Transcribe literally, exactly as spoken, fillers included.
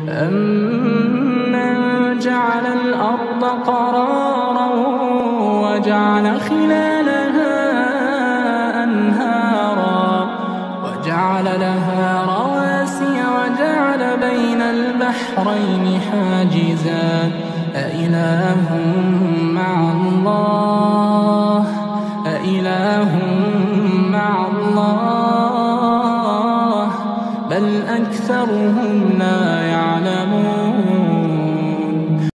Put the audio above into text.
أَمَّن جَعَلَ الْأَرْضَ قَرَارًا وَجَعَلَ خِلَالَهَا أَنْهَارًا وَجَعَلَ لَهَا رَوَاسِيَ وَجَعَلَ بَيْنَ الْبَحْرَيْنِ حَاجِزًا أَإِلَٰهٌ مَّعَ اللَّهِ أَإِلَٰهٌ